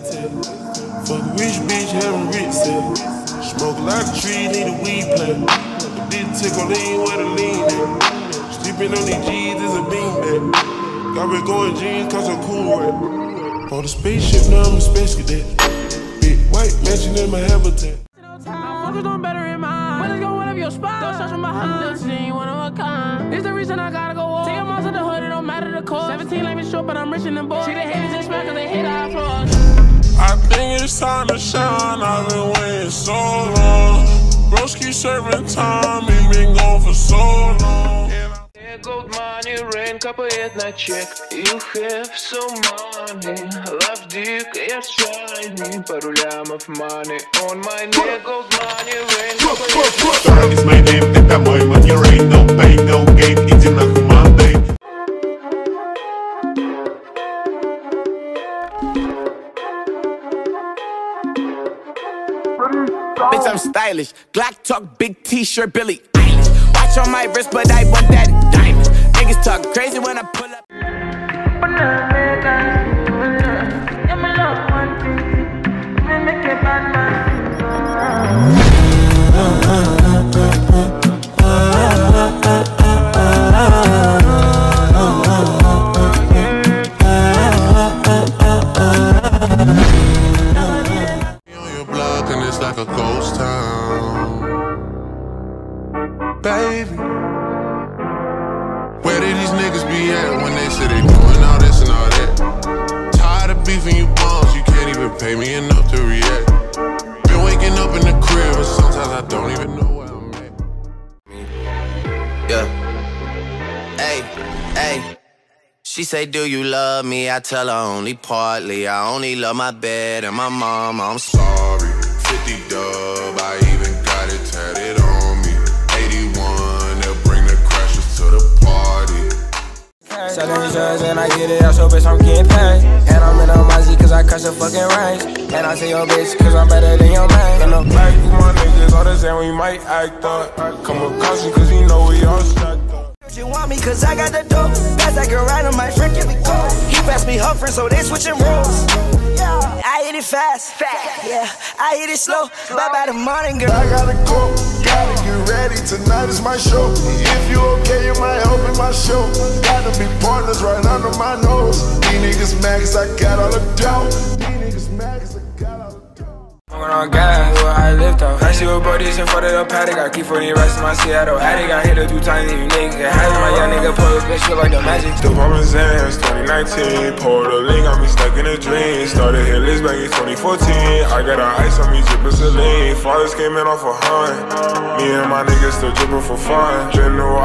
Fuck a rich bitch having Ritz. Smoke a lot of trees, need a weed plant. This tickle lean where the lean at. Sleeping on these G's is a beanbag. Got me going jeans cause I'm cool rap. On the spaceship, now I'm a space cadet. Big white mansion in my habitat. I'm focused on better in mind. But let's go one of your spots. Don't search for my hundreds. She ain't one of a kind. It's the reason I gotta go on. Take a mouse in the hood, it don't matter the cost. 17 like me short, but I'm rich in the board. See the haters expect cause they hate our applause. I think it's time to shine. I've been waiting so long. Broski serving time. He been gone for so long. Gold money, rain, капает на чек. You have some money. Love dick, я shiny. Пару лямов money on my neck. Gold money, rain, Sorry, it's my name, это мой money rain. No pain, no gain, иди нахуй, Monday. Bitch, I'm stylish. Glock talk, big t-shirt, Billy Eilish. Watch on my wrist, but I want that diamond. Niggas talk crazy when I pull up. Like a ghost town, baby. Where did these niggas be at when they say they doing all this and all that? Tired of beefing you bums, you can't even pay me enough to react. Been waking up in the crib, but sometimes I don't even know where I'm at. Yeah. Hey, hey. She say, do you love me? I tell her only partly. I only love my bed and my mom. I'm sorry. 50 dub, I even got it tatted on me. 81, they'll bring the crashers to the party. Selling insurance and I get it out, so bitch I'm getting paid. And I'm in a Mazzy cause I crush the fucking range. And I say your bitch cause I'm better than your man. And I'm back with my niggas, all the same we might act up. Come with caution cause you know we all stacked up. You want me cause I got the dope. Pass that girl right on my friend, give me go. He passed me her friend, so they switching roles. Yeah, I hit it fast, yeah, I hit it slow. Bye bye the morning, girl. I gotta go, gotta get ready. Tonight is my show. If you okay, you might help in my show. Gotta be partners right under my nose. These niggas mad cause I got all the dough. These niggas mad cause I got all the dough. I'm on gas, where I lift up. I see what buddies in front of the paddock. I keep 40 rest in my Seattle attic. I hit her 2 times, you niggas get hazard. My young nigga pull this bitch feel like the magic. The Parmesan's 2019. Poured a link, got me stuck in a dream. Started hit list back in 2014. I got a ice on me, drippin' saline. Fathers came in off a hunt. Me and my niggas still drippin' for fun. Been new